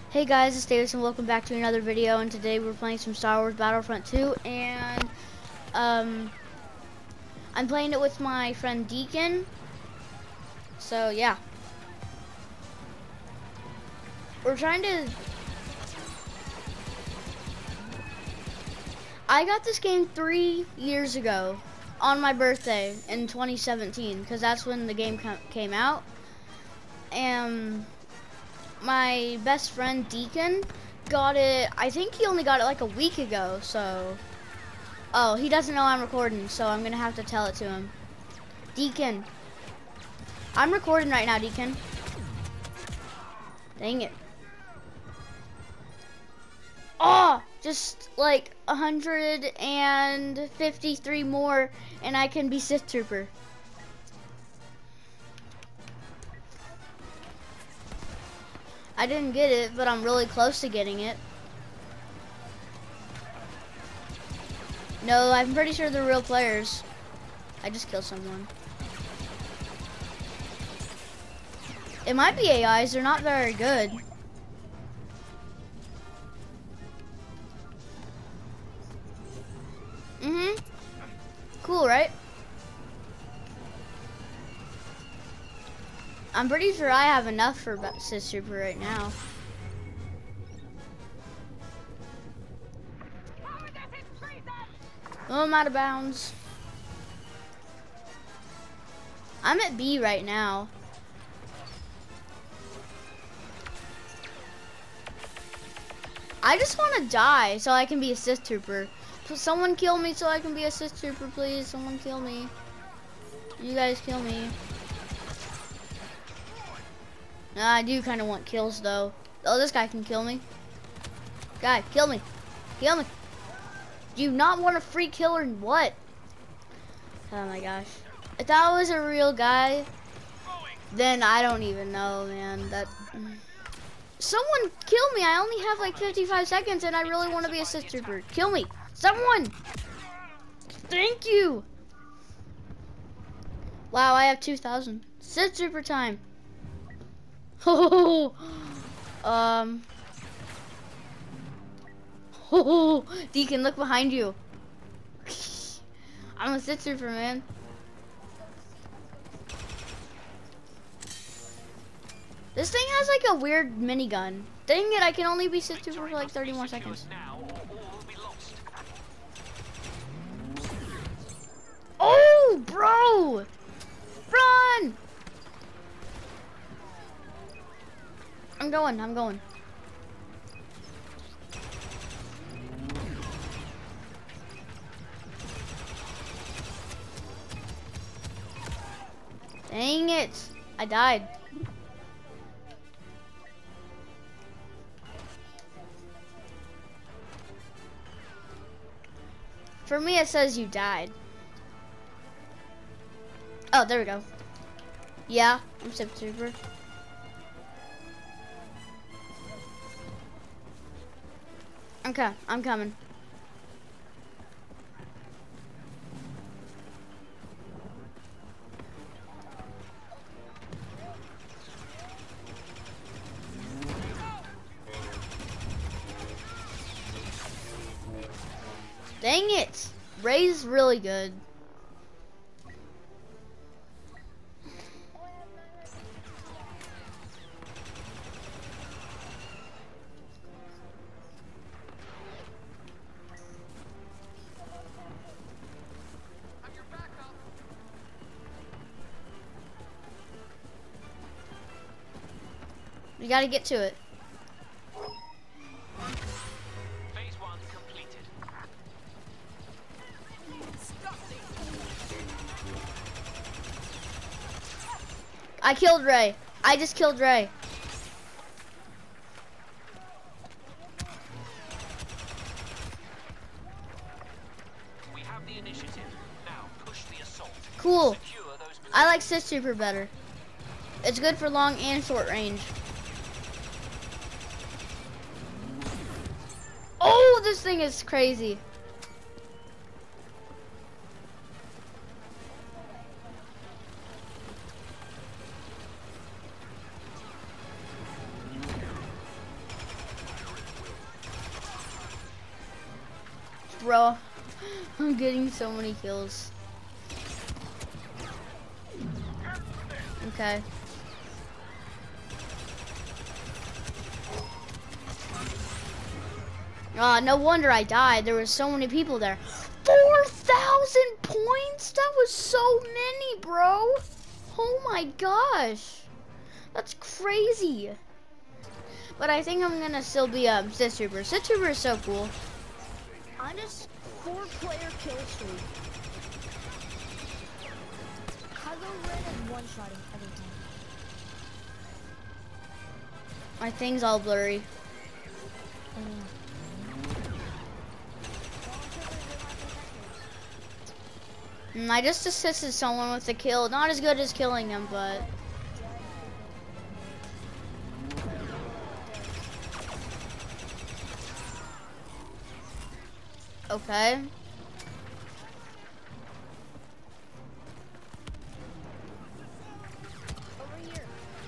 Hey guys, it's Davis and welcome back to another video, and today we're playing some Star Wars Battlefront 2, and I'm playing it with my friend Deacon. So yeah. We're trying to... I got this game 3 years ago on my birthday in 2017, because that's when the game came out. And my best friend Deacon got it, I think he only got it like a week ago, so. Oh, he doesn't know I'm recording, so I'm gonna have to tell it to him. Deacon. I'm recording right now, Deacon. Dang it. Oh, just like 153 more and I can be Sith Trooper. I didn't get it, but I'm really close to getting it. No, I'm pretty sure they're real players. I just killed someone. It might be AIs, they're not very good. Cool, right? I'm pretty sure I have enough for Sith Trooper right now. Oh, I'm out of bounds. I'm at B right now. I just want to die so I can be a Sith Trooper. Someone kill me so I can be a Sith Trooper, please. Someone kill me. You guys kill me. I do kind of want kills though. Oh, this guy can kill me. Guy, kill me. Kill me. Do you not want a free kill or what? Oh my gosh. If that was a real guy, then I don't even know, man. Someone kill me. I only have like 55 seconds and I really want to be a Sith Trooper. Kill me. Someone. Thank you. Wow, I have 2,000. Sith Trooper time. Oh, Deacon, look behind you. I'm a Sith Trooper, man. This thing has like a weird minigun. Dang it, I can only be Sith Trooper for like 30 more seconds. Oh, bro! Run! I'm going. Dang it, I died. For me, it says you died. Oh, there we go. Yeah, I'm Sith Trooper. Okay, I'm coming. Dang it! Rey's really good. We gotta get to it. Phase 1 completed. I killed Rey. I just killed Rey. We have the initiative. Now push the assault. Cool. Secure those I like Sith Trooper better. It's good for long and short range. Oh, this thing is crazy. Bro, I'm getting so many kills. Okay. No wonder I died. There were so many people there. 4,000 points? That was so many, bro. Oh my gosh. That's crazy. But I think I'm gonna still be Sith Trooper. Sith Trooper is so cool. I'm just 4-player kill streak. Kylo Ren is one-shotting everything. My thing's all blurry. I just assisted someone with a kill. Not as good as killing him, but... Okay. Over here.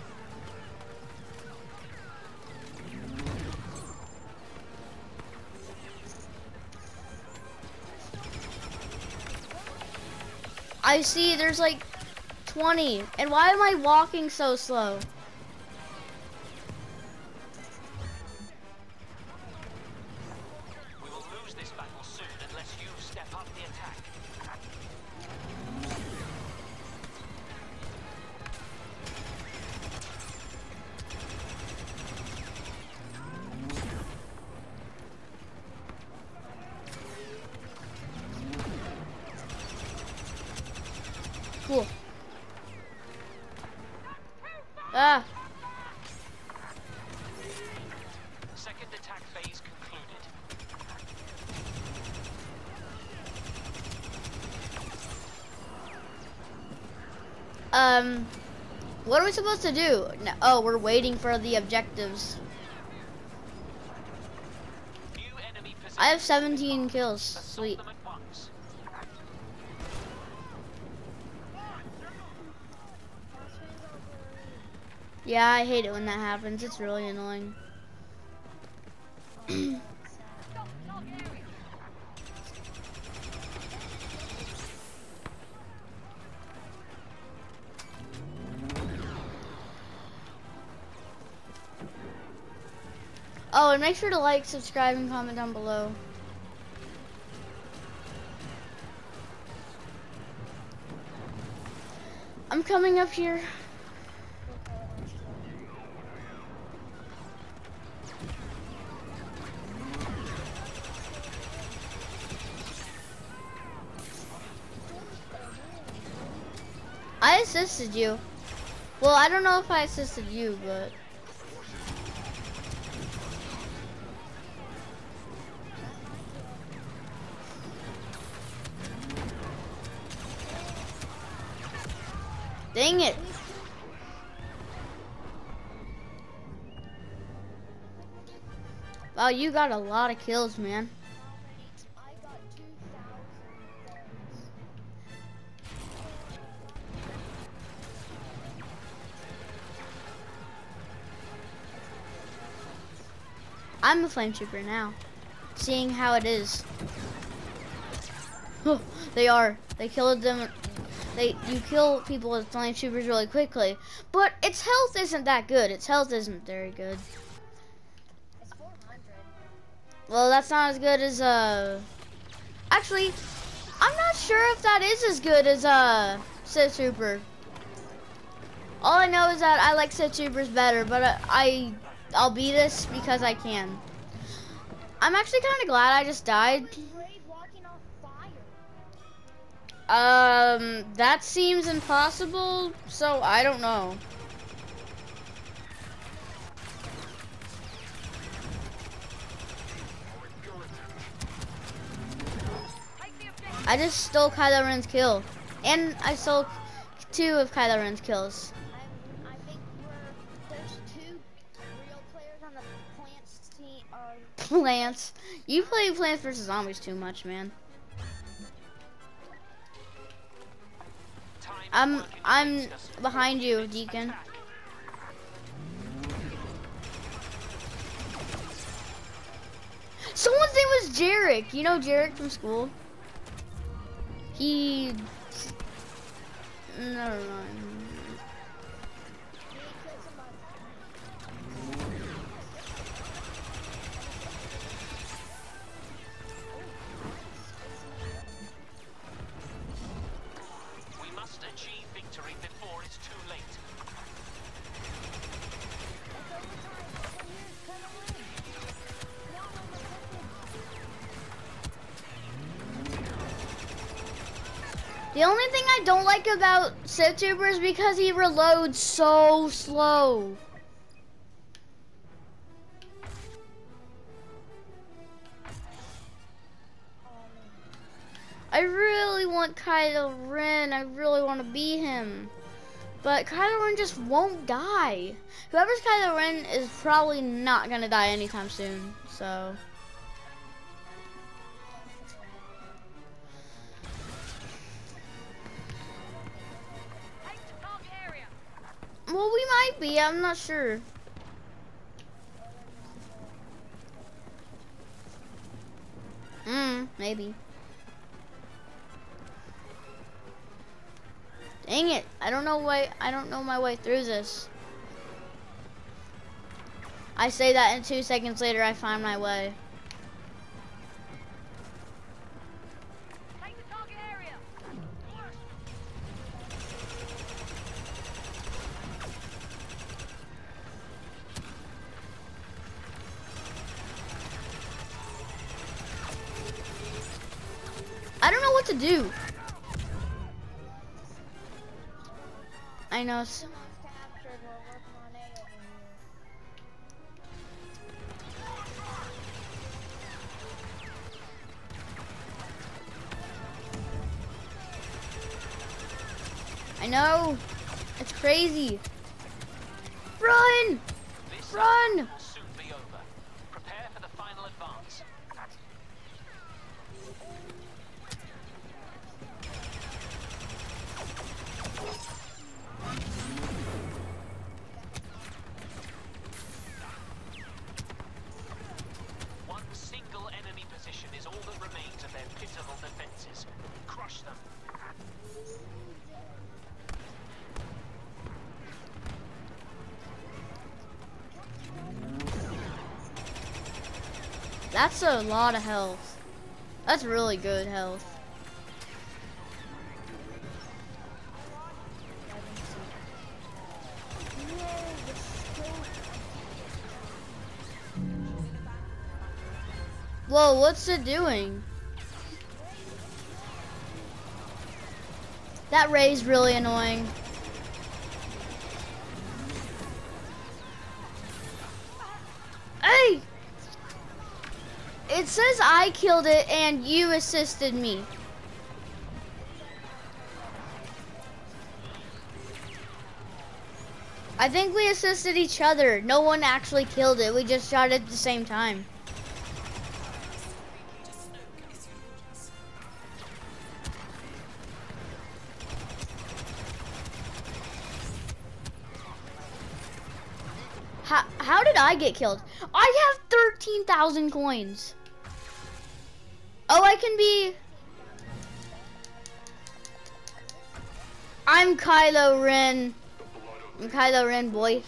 I see there's like 20. And why am I walking so slow? We will lose this battle soon unless you step up the attack. Cool. Ah. Second attack phase concluded. What are we supposed to do? No, oh, we're waiting for the objectives. New enemy position. I have 17 kills. Assault Sweet. them at once. Yeah, I hate it when that happens. It's really annoying. Oh, and make sure to like, subscribe, and comment down below. I'm coming up here. I assisted you. Well, I don't know if I assisted you, but... Dang it. Wow, you got a lot of kills, man. I got 2,000 points. I'm a flame trooper now, seeing how it is. Oh, they are. They killed them. You kill people with flame troopers really quickly, but its health isn't that good. Its health isn't very good. It's 400. Well, that's not as good as Actually, I'm not sure if that is as good as Sith Trooper. All I know is that I like Sith Troopers better, but I'll be this because I can. I'm actually kind of glad I just died. Raid walking off fire. That seems impossible, so I don't know. I just stole Kylo Ren's kill, and I stole 2 of Kylo Ren's kills. I think there's 2 real players on the Plants team. Plants. You play Plants vs. Zombies too much, man. I'm behind you, Deacon. Someone's name is Jarek. You know Jarek from school? He... Never mind. We must achieve victory before it's too late. The only thing I don't like about SipTuber is because he reloads so slow. I really want Kylo Ren. I really want to be him. But Kylo Ren just won't die. Whoever's Kylo Ren is probably not going to die anytime soon. So... Well, we might be. I'm not sure. Maybe. Dang it. I don't know my way through this. I say that and 2 seconds later I find my way. I don't know what to do. I know. I know. It's crazy. Run! Run! Will soon be over. Prepare for the final advance. One single enemy position is all that remains of their pitiful defenses. Crush them. That's a lot of health. That's really good health. Whoa, what's it doing? That Ray's really annoying. Hey! It says I killed it and you assisted me. I think we assisted each other. No one actually killed it. We just shot it at the same time. How did I get killed? I have 13,000 coins. Oh, I can be... I'm Kylo Ren. I'm Kylo Ren, boy.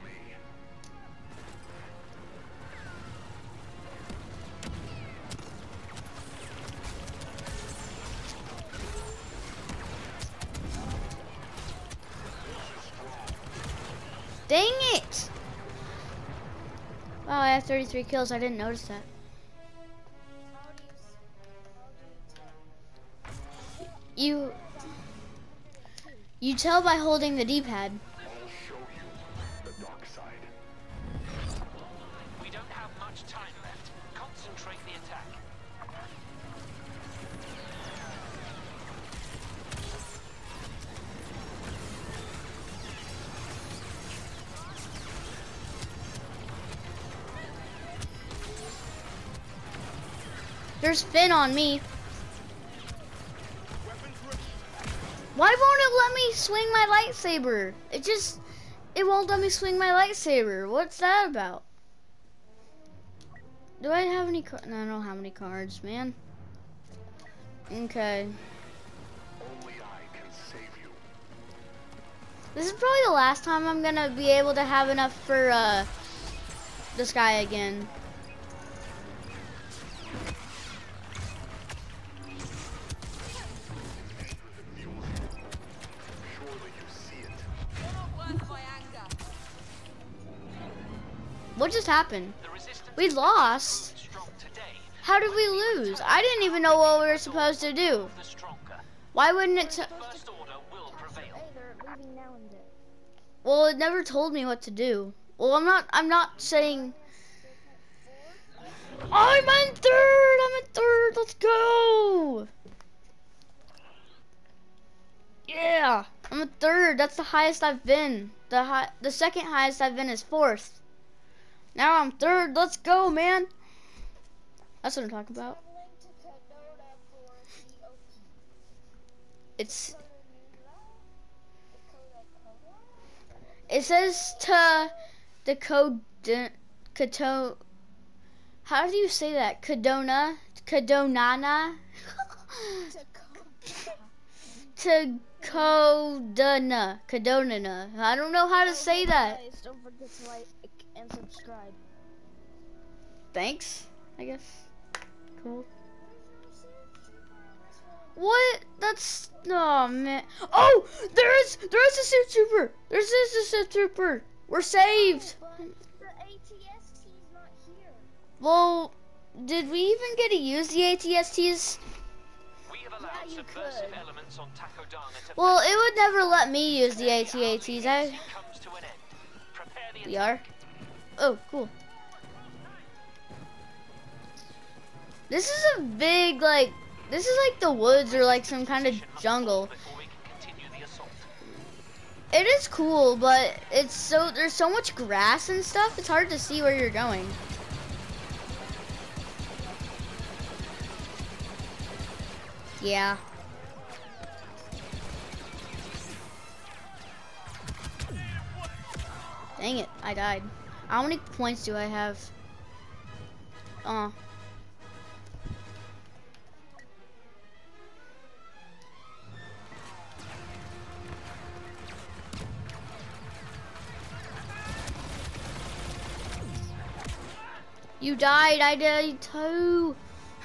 Dang it! Wow, I have 33 kills. I didn't notice that. You tell by holding the D-pad. I'll show you the dark side. We don't have much time left. Concentrate the attack. There's Finn on me. Why won't it let me swing my lightsaber? It won't let me swing my lightsaber. What's that about? Do I have any cards? No, I don't have any cards, man. Okay. Only I can save you. This is probably the last time I'm gonna be able to have enough for this guy again. Surely you see it. What just happened? The resistance We lost. strong today. How did we lose? I didn't even know what we were supposed to do. The stronger. Why wouldn't it? First order will prevail. Hey, they're leaving now and then. Well, it never told me what to do. Well, I'm not saying. I'm in third. I'm in third. Let's go. Yeah, I'm in third. That's the highest I've been. The second highest I've been is fourth. Now I'm third. Let's go, man. That's what I'm talking about. Traveling to Kedona for the OP. It's. Dakota. It says to the Kato. How do you say that? Kadona, Kadonana, to Kodana, Kadonana. I don't know how to say that. Guys, don't forget to like and subscribe. Thanks, I guess. Cool. What? That's oh man. Oh, there's a suit trooper. There's a suit trooper. We're saved. But the ATST is not here. Well, did we even get to use the ATSTs? We have allowed Yeah, you subversive could. elements on Takodana to Well, it would never let me use the ATATs. comes to an end. Prepare the We are. Oh, cool. This is a big, like, this is like the woods or like some kind of jungle. before we can continue the assault. It is cool, but there's so much grass and stuff, it's hard to see where you're going. Yeah. Dang it, I died. How many points do I have? You died, I died too.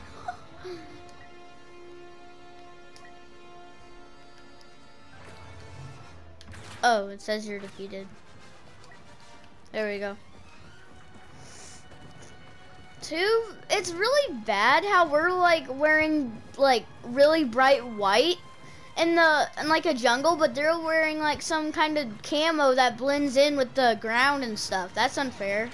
Oh, it says you're defeated. There we go. It's really bad how we're like wearing like really bright white in like a jungle, but they're wearing like some kind of camo that blends in with the ground and stuff. That's unfair.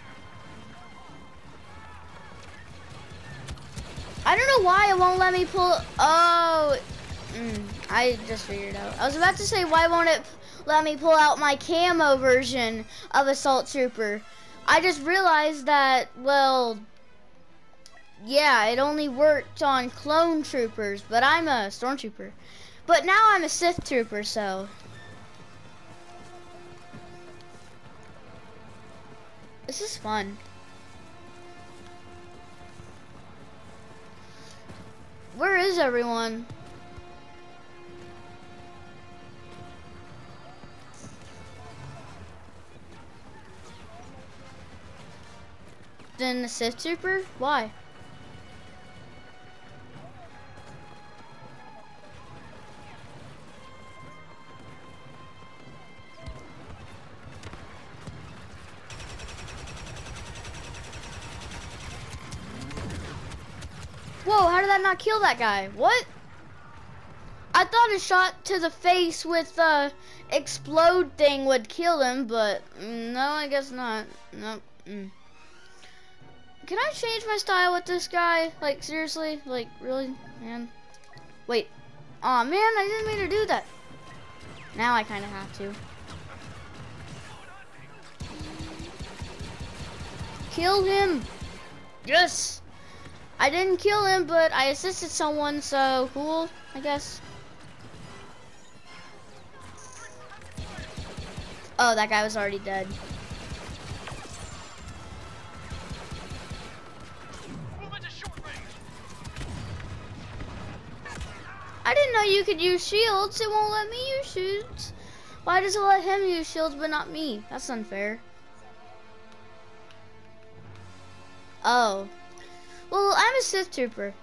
I don't know why it won't let me pull. Oh, I just figured out. I was about to say, why won't it let me pull out my camo version of Assault Trooper? I just realized that, well, yeah, it only worked on clone troopers, but I'm a stormtrooper. But now I'm a Sith trooper, so. This is fun. Where is everyone? Then the Sith trooper? Why? Whoa, how did that not kill that guy? What? I thought a shot to the face with the explode thing would kill him, but no, I guess not. Nope. Can I change my style with this guy? Like, seriously? Like, really? Man. Wait. Aw, man, I didn't mean to do that. Now I kind of have to. Kill him. Yes. I didn't kill him, but I assisted someone, so cool, I guess. Oh, that guy was already dead. I didn't know you could use shields. It won't let me use shields. Why does it let him use shields but not me? That's unfair. Oh. Well, I'm a Sith Trooper.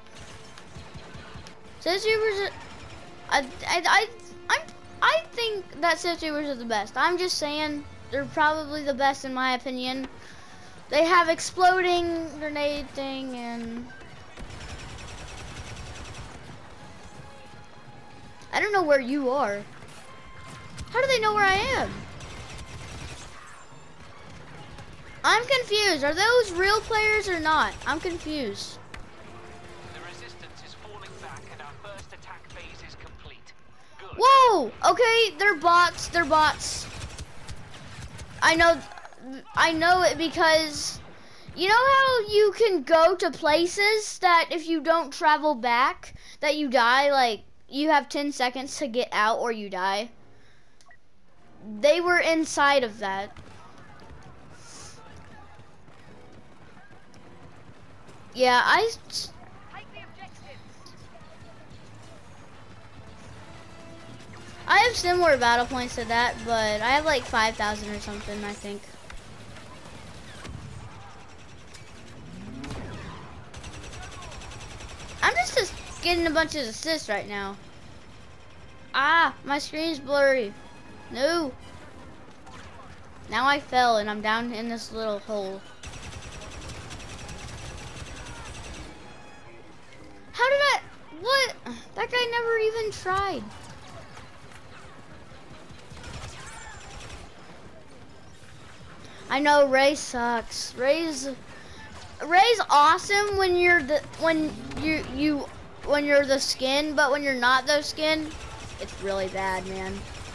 Sith Troopers are, I think that Sith Troopers are the best. I'm just saying they're probably the best in my opinion. They have exploding grenade thing and I don't know where you are. How do they know where I am? I'm confused. Are those real players or not? I'm confused. The resistance is falling back and our first attack phase is complete. Good. Whoa! Okay, they're bots. They're bots. I know it because you know how you can go to places that if you don't travel back that you die, like you have 10 seconds to get out or you die. They were inside of that. Yeah, I have similar battle points to that, but I have like 5,000 or something, I think. I'm just getting a bunch of assists right now. Ah, my screen's blurry. No. Now I fell and I'm down in this little hole. How did I, what? That guy never even tried. I know Ray sucks. Ray's awesome when you're the when you're the skin, but when you're not the skin, it's really bad, man.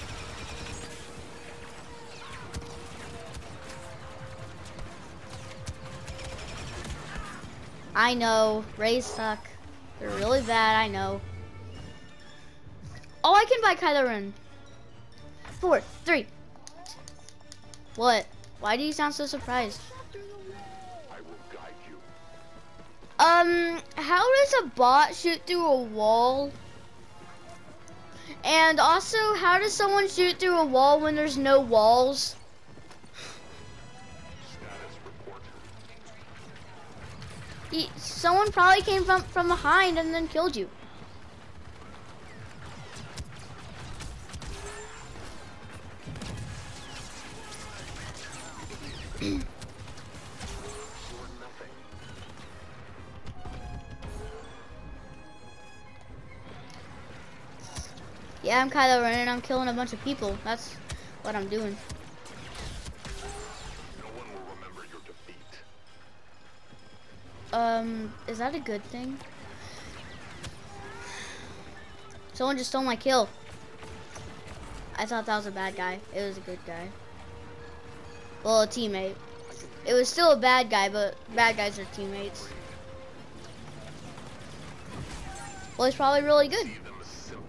I know Rays suck. They're really bad. I know. Oh, I can buy Kylo Ren. 4, 3. What? Why do you sound so surprised? I will guide you. How does a bot shoot through a wall? And also, how does someone shoot through a wall when there's no walls? Status report. Someone probably came from behind and then killed you. Yeah, I'm Kylo Ren and I'm killing a bunch of people. That's what I'm doing. No one will remember your defeat. Is that a good thing? Someone just stole my kill. I thought that was a bad guy. It was a good guy. Well, a teammate. It was still a bad guy, but bad guys are teammates. Well, he's probably really good. See them simper.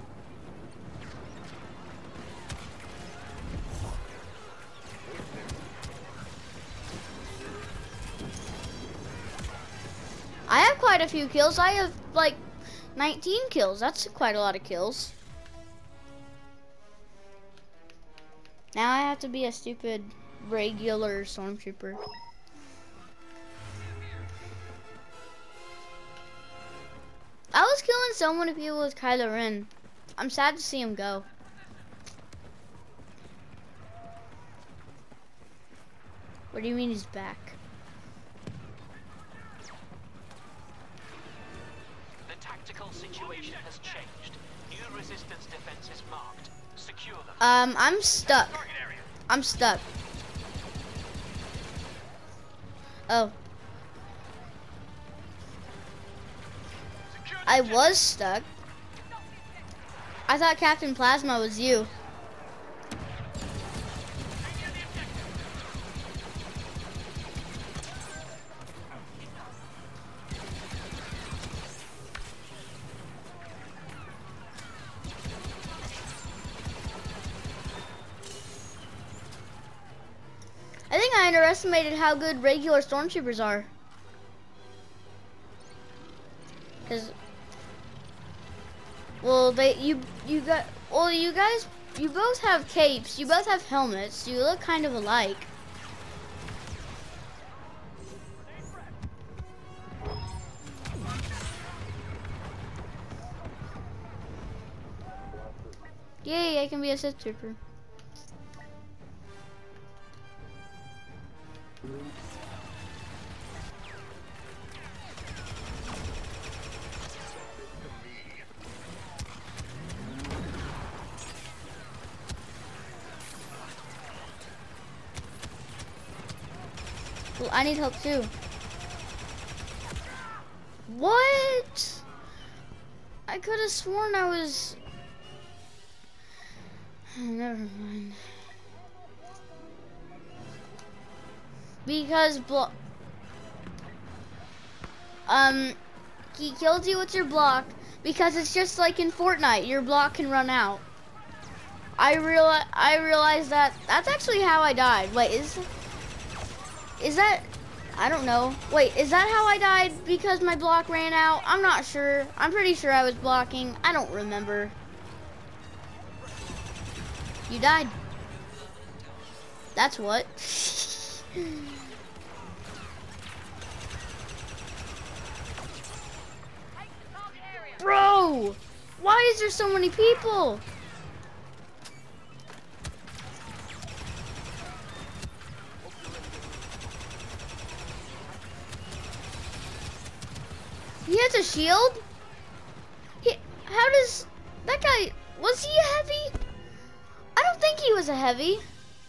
I have quite a few kills. I have like 19 kills. That's quite a lot of kills. Now I have to be a stupid regular stormtrooper. I was killing so many people with Kylo Ren. I'm sad to see him go. What do you mean he's back? The tactical situation has changed. New resistance defenses marked. Secure them. I'm stuck. I'm stuck. Oh. I was stuck. I thought Captain Plasma was you. I think I underestimated how good regular stormtroopers are. Well, you guys, you both have capes. You both have helmets. You look kind of alike. Yay, I can be a Sith Trooper. Well, I need help too. What? I could have sworn I was... Never mind. Because he kills you with your block because it's just like in Fortnite, your block can run out. I realized that that's actually how I died. Wait, is that, I don't know. Wait, is that how I died because my block ran out? I'm not sure. I'm pretty sure I was blocking. I don't remember. You died. That's what. Bro, why is there so many people? He has a shield? How does that guy, was he a heavy? I don't think he was a heavy.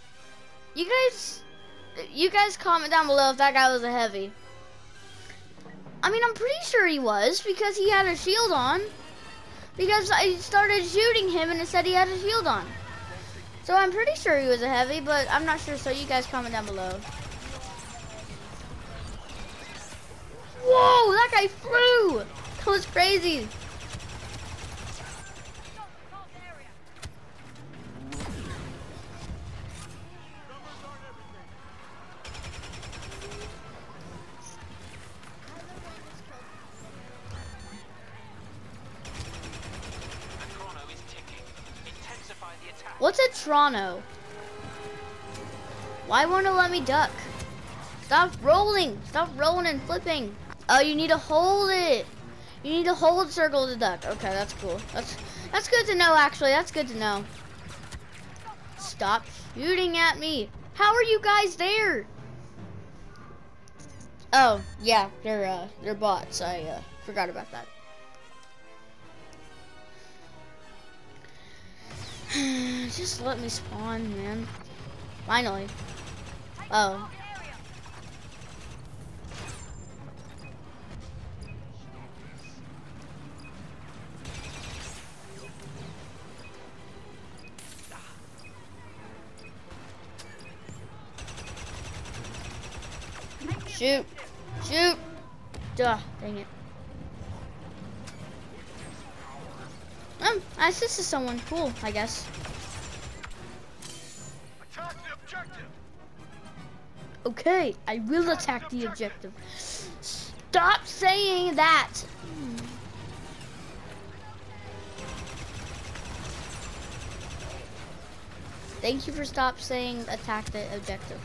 You guys comment down below if that guy was a heavy. I mean, I'm pretty sure he was because he had a shield on. Because I started shooting him and it said he had a shield on. So I'm pretty sure he was a heavy, but I'm not sure, so you guys comment down below. Whoa, that guy flew! That was crazy. What's a Toronto? Why won't it let me duck? Stop rolling! Stop rolling and flipping! Oh, you need to hold it. You need to hold circle to duck. Okay, that's cool. That's good to know. Actually, that's good to know. Stop shooting at me! How are you guys there? Oh yeah, they're bots. I forgot about that. Just let me spawn, man. Finally. Oh. Shoot. Shoot. Duh, dang it. I assisted someone. Cool, I guess. Attack the objective. Okay, I will attack the objective. Stop saying that. Thank you for stop saying attack the objective.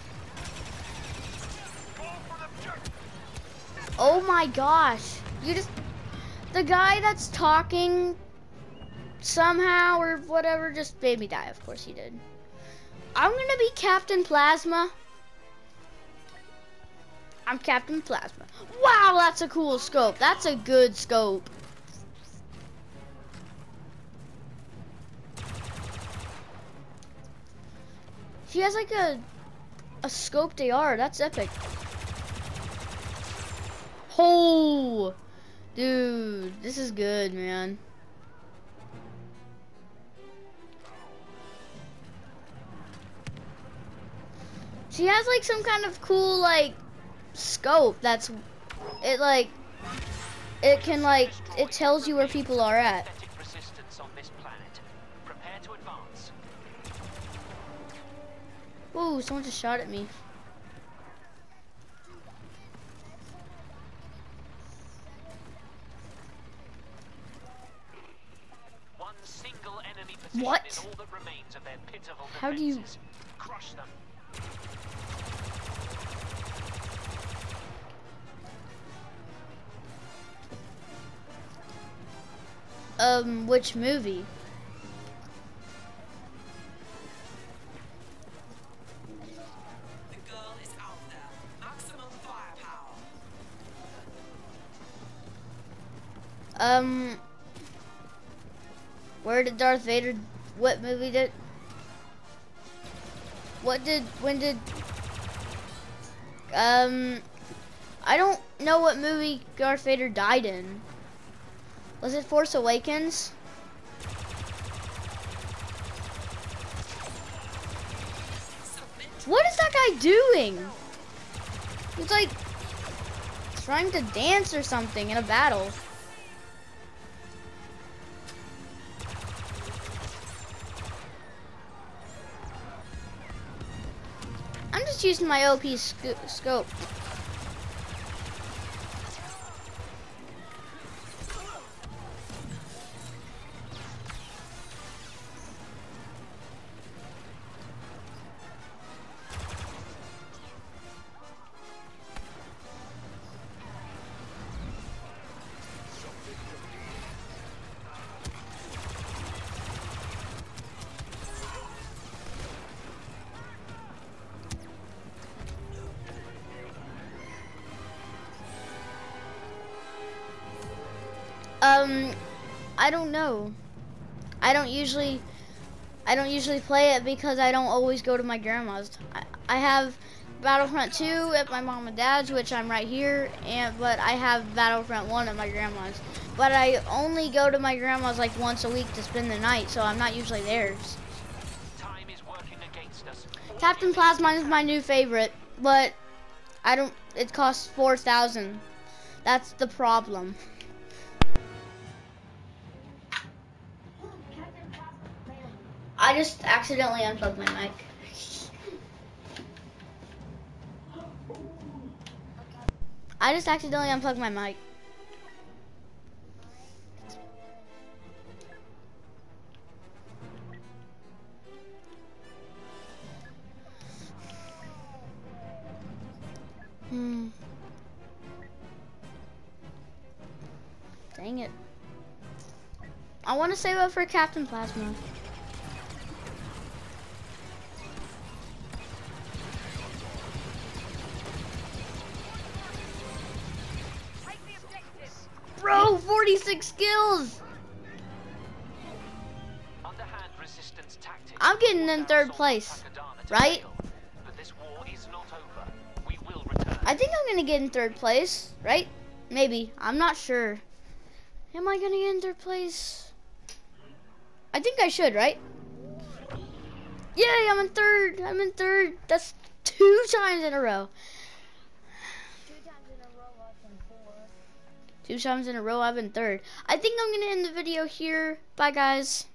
Oh my gosh. The guy that's talking somehow or whatever just made me die. Of course he did. I'm gonna be Captain Plasma. I'm Captain Plasma. Wow, that's a cool scope. That's a good scope. She has like a scoped AR. That's epic. Oh, dude, this is good, man. She has like some kind of cool like scope that's it tells you where people are at. Ooh, someone just shot at me. position What? is all that remains of their pitiful How do you- defenses. Crush them. Which movie? The girl is out there. Maximum firepower. Where did Darth Vader, what movie did, when did, I don't know what movie Darth Vader died in. Was it Force Awakens? What is that guy doing? He's like trying to dance or something in a battle. I'm just using my OP scope. I don't know. I don't usually play it because I don't always go to my grandma's. I have Battlefront 2 at my mom and dad's, which I'm right here, but I have Battlefront 1 at my grandma's. But I only go to my grandma's like once a week to spend the night, so I'm not usually there. Time is working against us. Captain Plasma is my new favorite, but it costs 4,000. That's the problem. I just accidentally unplugged my mic. I just accidentally unplugged my mic. Dang it. I want to save up for Captain Plasma. Bro, 46 kills! Underhand resistance tactics. I'm getting in third place, right? But this war is not over. We will return. I think I'm gonna get in third place, right? Maybe. I'm not sure. Am I gonna get in third place? I think I should, right? Yay, I'm in third. I'm in third. That's 2 times in a row. 2 times in a row, I've been 4. 2 times in a row, I've been third. I think I'm gonna end the video here. Bye, guys.